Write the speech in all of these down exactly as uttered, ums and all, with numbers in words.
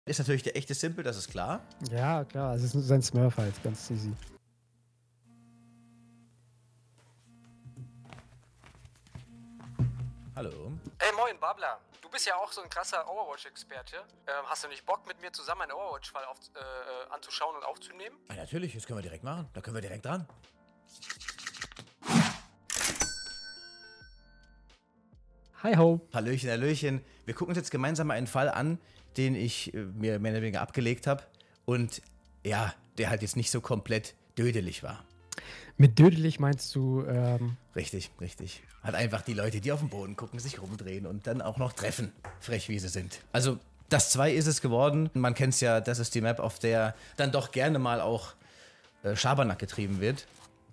Ist natürlich der echte Simple, das ist klar. Ja, klar, es ist sein Smurf halt, ganz easy. Hallo. Ey, moin, Babler. Du bist ja auch so ein krasser Overwatch-Experte. Ähm, hast du nicht Bock, mit mir zusammen einen Overwatch-Fall auf, äh, anzuschauen und aufzunehmen? Ja, natürlich, das können wir direkt machen. Da können wir direkt dran. Hi ho. Hallöchen, Hallöchen. Wir gucken uns jetzt gemeinsam mal einen Fall an, den ich äh, mir mehr oder weniger abgelegt habe. Und ja, der halt jetzt nicht so komplett dödelig war. Mit dödelig meinst du, ähm... Richtig, richtig. Hat einfach die Leute, die auf den Boden gucken, sich rumdrehen und dann auch noch treffen. Frech, wie sie sind. Also, das zwei ist es geworden. Man kennt es ja, das ist die Map, auf der dann doch gerne mal auch äh, Schabernack getrieben wird.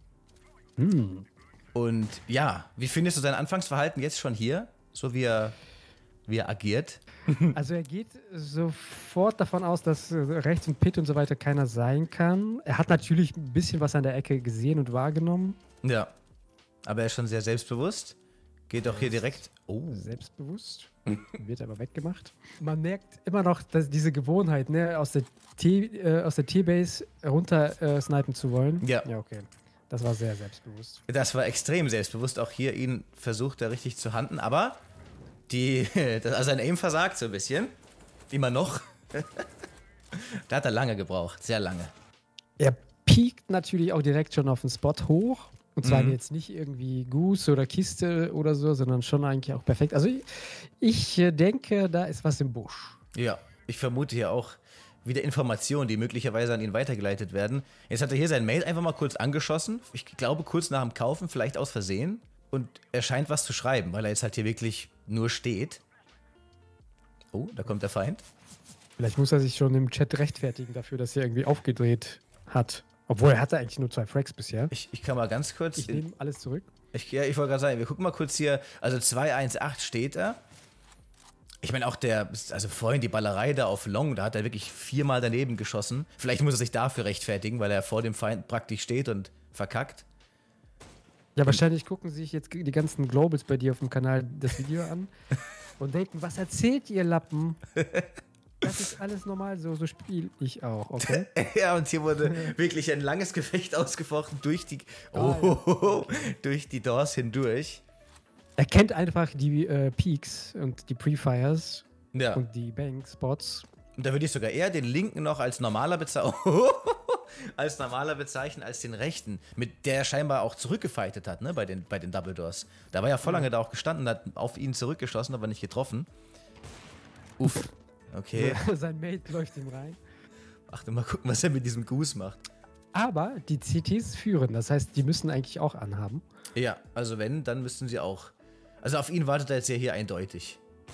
Hm. Und ja, wie findest du sein Anfangsverhalten jetzt schon hier? So wie er, wie er agiert? Also er geht sofort davon aus, dass äh, rechts und Pit und so weiter keiner sein kann. Er hat natürlich ein bisschen was an der Ecke gesehen und wahrgenommen. Ja, aber er ist schon sehr selbstbewusst. Geht auch hier direkt... Oh. Selbstbewusst. Wird aber weggemacht. Man merkt immer noch, dass diese Gewohnheit, ne, aus der T, äh, aus der T-Base runter äh, snipen zu wollen. Ja. Ja, okay. Das war sehr selbstbewusst. Das war extrem selbstbewusst. Auch hier ihn versucht er richtig zu handen, aber die, also sein Aim versagt so ein bisschen. Immer noch. Da hat er lange gebraucht, sehr lange. Er piekt natürlich auch direkt schon auf den Spot hoch. Und zwar Mhm. jetzt nicht irgendwie Goose oder Kiste oder so, sondern schon eigentlich auch perfekt. Also ich, ich äh, denke, da ist was im Busch. Ja, ich vermute hier auch wieder Informationen, die möglicherweise an ihn weitergeleitet werden. Jetzt hat er hier sein Mate einfach mal kurz angeschossen. Ich glaube kurz nach dem Kaufen, vielleicht aus Versehen. Und er scheint was zu schreiben, weil er jetzt halt hier wirklich nur steht. Oh, da kommt der Feind. Vielleicht muss er sich schon im Chat rechtfertigen dafür, dass er irgendwie aufgedreht hat. Obwohl er hatte eigentlich nur zwei Frags bisher. Ich, ich kann mal ganz kurz... Ich nehme alles zurück. Ich, ja, ich wollte gerade sagen, wir gucken mal kurz hier. Also zwei eins acht steht er. Ich meine auch der, also vorhin die Ballerei da auf Long, da hat er wirklich viermal daneben geschossen. Vielleicht muss er sich dafür rechtfertigen, weil er vor dem Feind praktisch steht und verkackt. Ja, wahrscheinlich gucken sich jetzt die ganzen Globals bei dir auf dem Kanal das Video an und denken, was erzählt ihr Lappen? Das ist alles normal, so, so spiele ich auch, okay? Ja, und hier wurde wirklich ein langes Gefecht ausgefochten durch die, Ah, oh, durch die Doors hindurch. Er kennt einfach die äh, Peaks und die Pre-Fires Ja. und die Bank-Spots. Und da würde ich sogar eher den linken noch als normaler bezeichnen, als normaler bezeichnen als den rechten, mit der er scheinbar auch zurückgefightet hat, ne, bei den, bei den Double Doors. Da war ja voll lange da auch gestanden, hat auf ihn zurückgeschossen, aber nicht getroffen. Uff, okay. Sein Mate läuft ihm rein. Achte mal gucken, was er mit diesem Goose macht. Aber die C Ts führen, das heißt, die müssen eigentlich auch anhaben. Ja, also wenn, dann müssten sie auch. Also auf ihn wartet er jetzt ja hier eindeutig.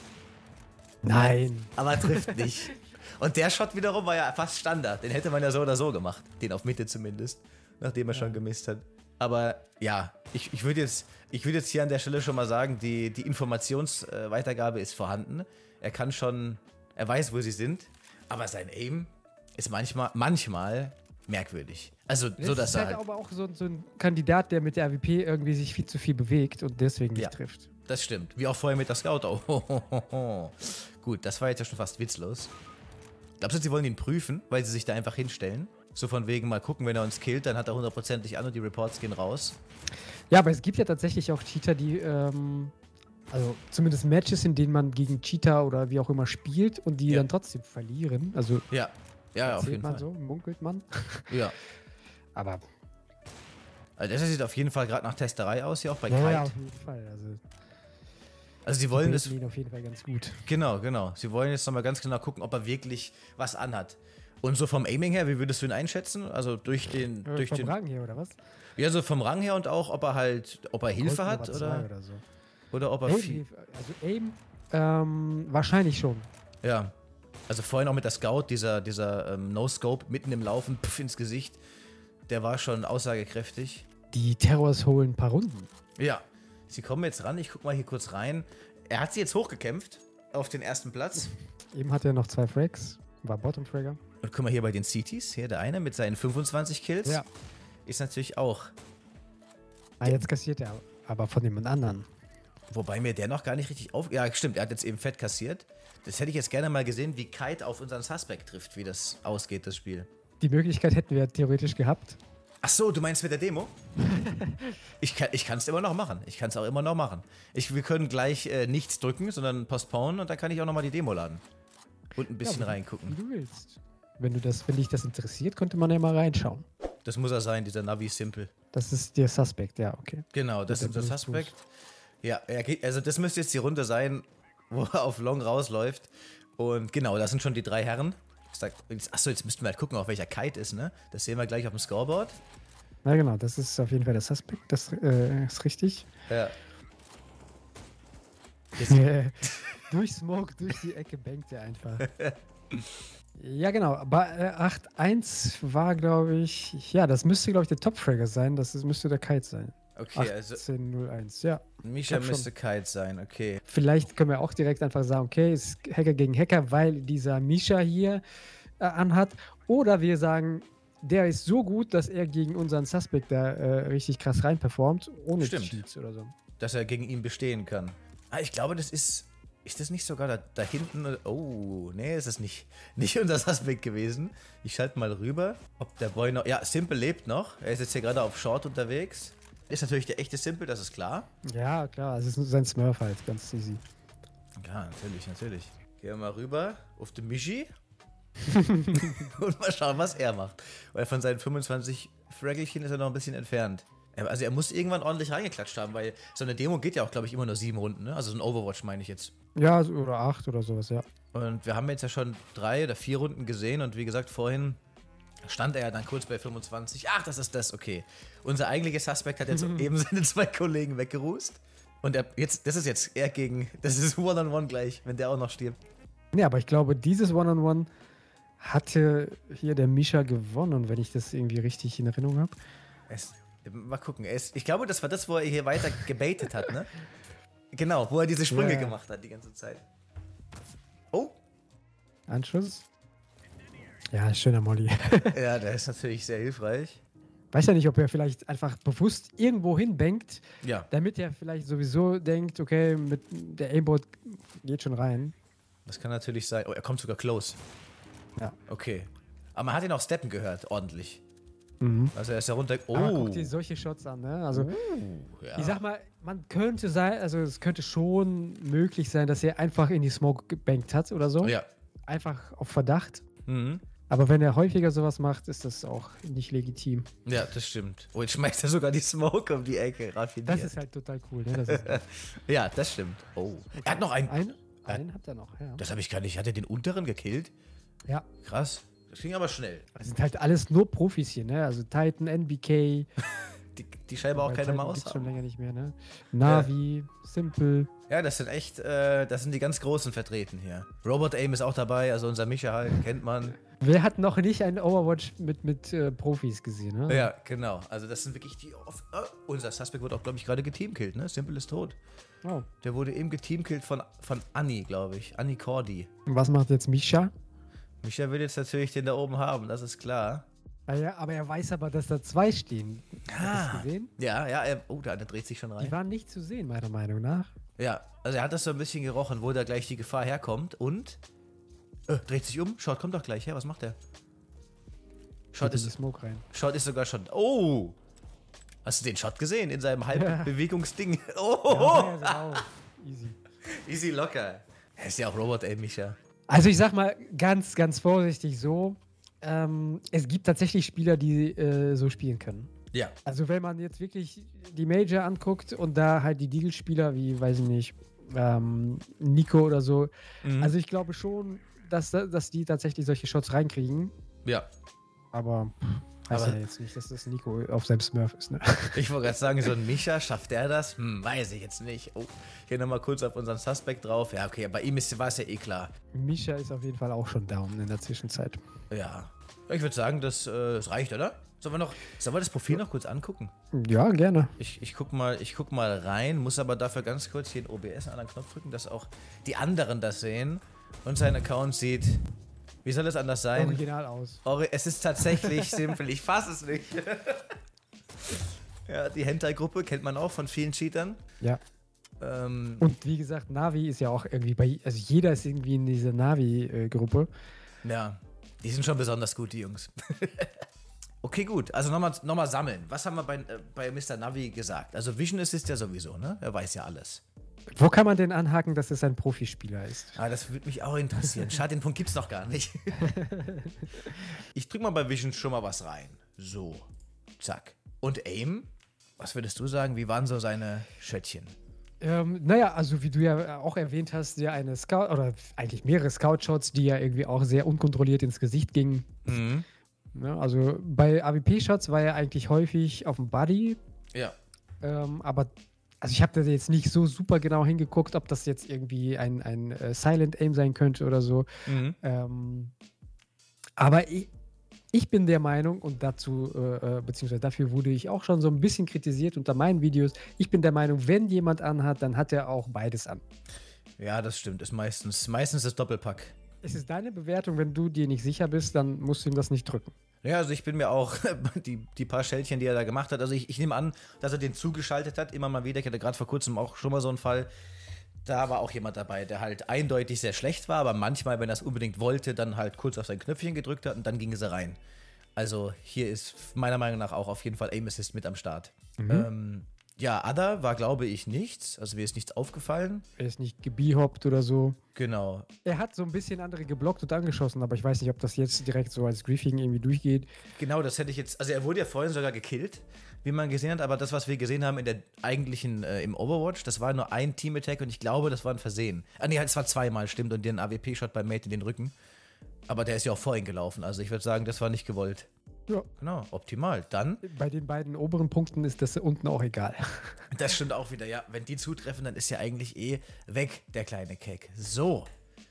Nein. Aber trifft nicht. Und der Shot wiederum war ja fast Standard. Den hätte man ja so oder so gemacht. Den auf Mitte zumindest. Nachdem er Ja. schon gemisst hat. Aber ja, ich, ich würde jetzt, ich würd jetzt hier an der Stelle schon mal sagen, die, die Informationsweitergabe ist vorhanden. Er kann schon, er weiß, wo sie sind. Aber sein Aim ist manchmal, manchmal merkwürdig. Also Das so, dass ist er halt halt, aber auch so, so ein Kandidat, der mit der A W P irgendwie sich viel zu viel bewegt und deswegen nicht Ja. trifft. das stimmt. Wie auch vorher mit der Scout. Oh, gut, das war jetzt ja schon fast witzlos. Glaubst du, sie wollen ihn prüfen, weil sie sich da einfach hinstellen? So von wegen mal gucken, wenn er uns killt, dann hat er hundertprozentig an und die Reports gehen raus. Ja, aber es gibt ja tatsächlich auch Cheater, die, ähm, also zumindest Matches, in denen man gegen Cheater oder wie auch immer spielt und die Ja. dann trotzdem verlieren. Also Ja, ja, auf erzählt jeden man Fall. so, munkelt man. Ja. Aber Also das sieht auf jeden Fall gerade nach Testerei aus, hier auch bei ja, Kite. ja, auf jeden Fall. Also Also sie wollen das, das ihn auf jeden Fall ganz gut. genau, genau. Sie wollen jetzt nochmal ganz genau gucken, ob er wirklich was anhat. Und so vom Aiming her, wie würdest du ihn einschätzen? Also durch den, Äh, durch vom den, Rang hier, oder was? ja, so vom Rang her und auch, ob er halt, ob er Hilfe Gold hat Nummer zwei oder, oder so. oder ob er Aim, viel, also Aim, ähm, wahrscheinlich schon. ja. Also vorhin auch mit der Scout, dieser, dieser ähm, No-Scope mitten im Laufen, pff, ins Gesicht, der war schon aussagekräftig. Die Terrors holen ein paar Runden. Ja, sie kommen jetzt ran, ich guck mal hier kurz rein. Er hat sie jetzt hochgekämpft auf den ersten Platz. Eben hat er noch zwei Frags, war Bottom-Fragger. Und guck mal hier bei den C Ts, hier der eine mit seinen fünfundzwanzig Kills, Ja. ist natürlich auch, Ah, jetzt kassiert er aber von dem anderen. Wobei mir der noch gar nicht richtig auf... Ja, stimmt, er hat jetzt eben fett kassiert. Das hätte ich jetzt gerne mal gesehen, wie Kite auf unseren Suspect trifft, wie das ausgeht, das Spiel. Die Möglichkeit hätten wir theoretisch gehabt. Ach so, du meinst mit der Demo? ich kann ich es immer noch machen. Ich kann es auch immer noch machen. Ich, wir können gleich äh, nichts drücken, sondern postponen und dann kann ich auch noch mal die Demo laden. Und ein bisschen Ja, reingucken. Wie du willst. Wenn, du das, wenn dich das interessiert, könnte man ja mal reinschauen. Das muss er sein, dieser Navi Simple. Das ist der Suspect, ja, okay. Genau, das Ja, ist der dann bin ich Suspect. Ja, er geht, also das müsste jetzt die Runde sein, wo er auf Long rausläuft. Und genau, das sind schon die drei Herren. Ich sag, achso, jetzt müssten wir halt gucken, auf welcher Kite ist, ne? Das sehen wir gleich auf dem Scoreboard. Na genau, das ist auf jeden Fall der Suspect, das äh, ist richtig. Ja. Äh, durch Smoke, durch die Ecke bangt er einfach. Ja, genau. Bei äh, acht eins war, glaube ich, ja, das müsste, glaube ich, der Top-Fragger sein. Das ist, müsste der Kite sein. Okay, also achtzehn null eins, ja. Misha glaub müsste Kite sein, okay. Vielleicht können wir auch direkt einfach sagen, okay, ist Hacker gegen Hacker, weil dieser Misha hier äh, anhat. Oder wir sagen, der ist so gut, dass er gegen unseren Suspect da äh, richtig krass rein performt, ohne Stimmt. Cheats oder so. Dass er gegen ihn bestehen kann. Ah, ich glaube, das ist. Ist das nicht sogar da, da hinten? Oh, nee, ist es nicht. Nicht unser Suspect gewesen. Ich schalte mal rüber, ob der Boy noch. Ja, Simple lebt noch. Er ist jetzt hier gerade auf Short unterwegs. Ist natürlich der echte Simple, das ist klar. Ja, klar, es ist nur sein Smurf halt, ganz easy. Ja, natürlich, natürlich. Gehen wir mal rüber auf den Michi. Und mal schauen, was er macht. Weil von seinen fünfundzwanzig Fraggelchen ist er noch ein bisschen entfernt. Also er muss irgendwann ordentlich reingeklatscht haben, weil so eine Demo geht ja auch, glaube ich, immer nur sieben Runden, ne? Also so ein Overwatch meine ich jetzt. Ja, so- oder acht oder sowas, ja. Und wir haben jetzt ja schon drei oder vier Runden gesehen und wie gesagt, vorhin stand er ja dann kurz bei fünfundzwanzig. Ach, das ist das, okay. Unser eigentlicher Suspect hat jetzt eben seine zwei Kollegen weggerußt. Und er, jetzt, das ist jetzt er gegen, das ist One-on-One gleich, wenn der auch noch stirbt. Ja, aber ich glaube, dieses One-on-One hatte hier der Misha gewonnen, wenn ich das irgendwie richtig in Erinnerung habe. Es, mal gucken, er ist, ich glaube, das war das, wo er hier weiter gebaitet hat, ne? Genau, wo er diese Sprünge Ja. gemacht hat die ganze Zeit. Oh, Anschuss. Ja, schöner Molly. ja, der ist natürlich sehr hilfreich. Weiß ja nicht, ob er vielleicht einfach bewusst irgendwo hinbankt, Ja, damit er vielleicht sowieso denkt, okay, mit der Aimbot geht schon rein. das kann natürlich sein. Oh, er kommt sogar close. Ja. Okay. Aber man hat ihn auch steppen gehört, ordentlich. Mhm. Also er ist ja runter. Oh. Aber guck dir solche Shots an, ne? Also, ja. ich sag mal, man könnte sein, also es könnte schon möglich sein, dass er einfach in die Smoke gebankt hat oder so. Ja. Einfach auf Verdacht. Mhm. Aber wenn er häufiger sowas macht, ist das auch nicht legitim. Ja, das stimmt. Oh, jetzt schmeißt er sogar die Smoke um die Ecke. Raffiniert. Das ist halt total cool, ne? Das ist, ja, das stimmt. Oh. Er hat noch einen. ein, einen hat er noch, ja. Das habe ich gar nicht. Hat er den unteren gekillt? Ja. Krass. Das ging aber schnell. Das sind halt alles nur Profis hier, ne? Also Titan, N B K. Die, die scheinbar auch Wobei keine Titan Maus gibt's schon haben. länger nicht mehr, ne? Navi, Simple. Ja, das sind echt, äh, das sind die ganz Großen vertreten hier. Robot Aim ist auch dabei, also unser Micha halt, kennt man. Wer hat noch nicht einen Overwatch mit, mit äh, Profis gesehen, ne? Ja, genau. Also das sind wirklich die. Off oh, unser Suspect wurde auch, glaube ich, gerade geteamkillt, ne? Simple ist tot. Oh. Der wurde eben geteamkillt von, von Anni, glaube ich. Anni Cordy. Und was macht jetzt Misha? Micha will jetzt natürlich den da oben haben, das ist klar. Ah ja, aber er weiß aber, dass da zwei stehen. Hast du Ah. das gesehen? Ja, ja, er, oh, der andere dreht sich schon Die rein. waren nicht zu sehen, meiner Meinung nach. Ja, also er hat das so ein bisschen gerochen, wo da gleich die Gefahr herkommt und äh, dreht sich um. Schaut, kommt doch gleich her, was macht der? Schaut Geht in die ist, Smoke rein. Schaut ist sogar schon. Oh! Hast du den Shot gesehen in seinem Ja. Halbbewegungsding? Oh! Ja, ja, auch. Easy. Easy locker. Er ist ja auch Robot, ey, Micha. Also ich sag mal ganz, ganz vorsichtig so, ähm, es gibt tatsächlich Spieler, die äh, so spielen können. Ja. Also wenn man jetzt wirklich die Major anguckt und da halt die Deagle-Spieler wie, weiß ich nicht, ähm, Nico oder so, Mhm. also ich glaube schon, dass, dass die tatsächlich solche Shots reinkriegen, Ja. aber pff, heißt Aber- ja jetzt nicht, dass das Nico auf seinem Smurf ist, ne? Ich wollte gerade sagen, so ein Micha, schafft der das? Hm, weiß ich jetzt nicht. Oh, hier nochmal kurz auf unseren Suspect drauf. Ja, okay, bei ihm ist, war es ja eh klar. Misha ist auf jeden Fall auch schon down in der Zwischenzeit. Ja. Ich würde sagen, das, äh, das reicht, oder? Sollen wir noch, sollen wir das Profil noch kurz angucken? Ja, gerne. Ich, ich, guck mal, ich guck mal rein, muss aber dafür ganz kurz hier in O B S einen anderen Knopf drücken, dass auch die anderen das sehen und sein Account sieht. Wie soll es anders sein? Original aus. Ori es ist tatsächlich simpel, ich fasse es nicht. Ja, die Hentai-Gruppe kennt man auch von vielen Cheatern. Ja. Ähm, Und wie gesagt, Navi ist ja auch irgendwie bei, also jeder ist irgendwie in dieser Navi-Gruppe. ja, die sind schon besonders gut, die Jungs. Okay, gut. Also nochmal noch mal sammeln. Was haben wir bei, äh, bei Mister Navi gesagt? Also Vision Assist ja sowieso, ne? Er weiß ja alles. Wo kann man denn anhaken, dass es ein Profispieler ist? Ah, das würde mich auch interessieren. Schade, den Punkt gibt's noch gar nicht. Ich drück mal bei Vision schon mal was rein. So, zack. Und Aim? Was würdest du sagen? Wie waren so seine Schöttchen? Ähm, naja, also wie du ja auch erwähnt hast, ja eine Scout, oder eigentlich mehrere Scout-Shots, die ja irgendwie auch sehr unkontrolliert ins Gesicht gingen. Mhm. Ja, also bei A W P-Shots war er eigentlich häufig auf dem Body, Ja. ähm, aber also ich habe da jetzt nicht so super genau hingeguckt, ob das jetzt irgendwie ein, ein äh, Silent Aim sein könnte oder so. Mhm. Ähm, aber ich, ich bin der Meinung, und dazu, äh, äh, beziehungsweise dafür wurde ich auch schon so ein bisschen kritisiert unter meinen Videos, ich bin der Meinung, wenn jemand anhat, dann hat er auch beides an. Ja, das stimmt. Ist meistens, meistens das Doppelpack. Es ist deine Bewertung, wenn du dir nicht sicher bist, dann musst du ihm das nicht drücken. Ja, also ich bin mir auch, die, die paar Schälchen, die er da gemacht hat, also ich, ich nehme an, dass er den zugeschaltet hat, immer mal wieder. Ich hatte gerade vor kurzem auch schon mal so einen Fall, da war auch jemand dabei, der halt eindeutig sehr schlecht war, aber manchmal, wenn er es unbedingt wollte, dann halt kurz auf sein Knöpfchen gedrückt hat und dann ging es rein. Also hier ist meiner Meinung nach auch auf jeden Fall Aim Assist mit am Start. Mhm. Ähm, ja, Other war, glaube ich, nichts. Also mir ist nichts aufgefallen. Er ist nicht gebihoppt oder so. Genau. Er hat so ein bisschen andere geblockt und angeschossen, aber ich weiß nicht, ob das jetzt direkt so als Griefing irgendwie durchgeht. Genau, das hätte ich jetzt, also er wurde ja vorhin sogar gekillt, wie man gesehen hat, aber das, was wir gesehen haben in der eigentlichen, äh, im Overwatch, das war nur ein Team-Attack und ich glaube, das war ein Versehen. Ah nee, es war zweimal, stimmt, und den A W P-Shot beim Mate in den Rücken. Aber der ist ja auch vorhin gelaufen, also ich würde sagen, das war nicht gewollt. Ja. Genau, optimal. Dann, Bei den beiden oberen Punkten ist das unten auch egal. das stimmt auch wieder, ja, wenn die zutreffen, dann ist ja eigentlich eh weg, der kleine Keck. So.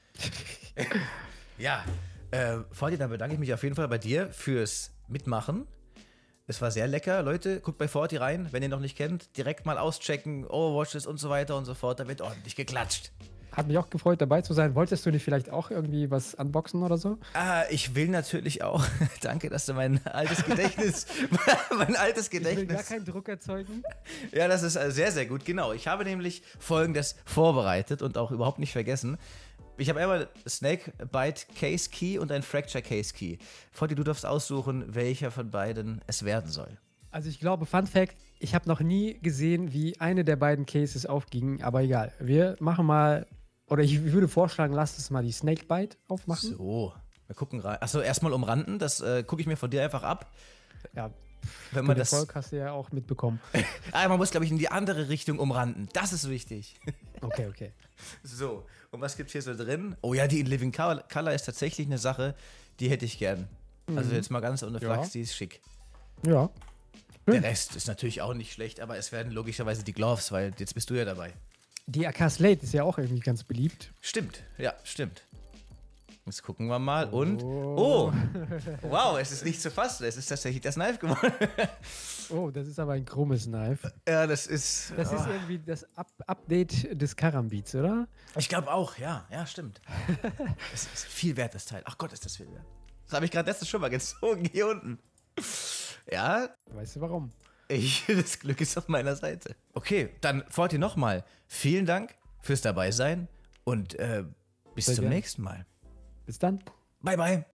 Ja, äh, Forti, dann bedanke ich mich auf jeden Fall bei dir fürs Mitmachen. Es war sehr lecker. Leute, guckt bei Forti rein, wenn ihr noch nicht kennt. Direkt mal auschecken, Overwatches und so weiter und so fort. Da wird ordentlich geklatscht. Hat mich auch gefreut, dabei zu sein. Wolltest du nicht vielleicht auch irgendwie was unboxen oder so? Ah, ich will natürlich auch. Danke, dass du mein altes Gedächtnis, mein altes Ich will gar Gedächtnis. keinen Druck erzeugen. Ja, das ist äh, sehr, sehr gut. Genau. Ich habe nämlich Folgendes vorbereitet und auch überhaupt nicht vergessen. Ich habe einmal Snake Bite Case Key und ein Fracture Case Key. Forti, du darfst aussuchen, welcher von beiden es werden soll. Also ich glaube, Fun Fact, ich habe noch nie gesehen, wie eine der beiden Cases aufging, aber egal. Wir machen mal, oder ich würde vorschlagen, lass uns mal die Snake Bite aufmachen. So, wir gucken rein. Achso, erstmal umranden, das äh, gucke ich mir von dir einfach ab. Ja, Wenn man den das. Erfolg hast du ja auch mitbekommen. Ah, man muss, glaube ich, in die andere Richtung umranden. Das ist wichtig. Okay, okay. So, und was gibt's hier so drin? Oh ja, die in Living Color Color ist tatsächlich eine Sache, die hätte ich gern. Also jetzt mal ganz ohne Ja. Flachs, die ist schick. Ja. Der Rest ist natürlich auch nicht schlecht, aber es werden logischerweise die Gloves, weil jetzt bist du ja dabei. Die A K Slate ist ja auch irgendwie ganz beliebt. Stimmt, ja, stimmt. Jetzt gucken wir mal und. Oh. Oh! Wow, es ist nicht zu fassen. Es ist tatsächlich das Knife geworden. Oh, das ist aber ein krummes Knife. Ja, das ist. Das ist irgendwie das Up Update des Karambits, oder? Ich glaube auch, ja, ja, stimmt. Es ist viel wert, das Teil. Ach Gott, ist das viel wert. Das habe ich gerade letztens schon mal gezogen, hier unten. Ja, Weißt du warum? ich, das Glück ist auf meiner Seite. Okay, dann Forti nochmal. Vielen Dank fürs Dabeisein und äh, bis Sehr zum gern. nächsten Mal. Bis dann. Bye, bye.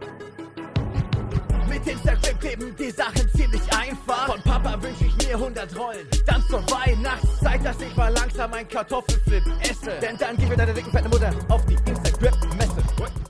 Mit Instagram kleben die Sachen ziemlich einfach. Von Papa wünsch ich mir hundert Rollen. Dann zur Weihnachtszeit, dass ich mal langsam ein Kartoffelflip esse. Denn dann gib mir deine dicken fette Mutter auf die Instagram-Messe.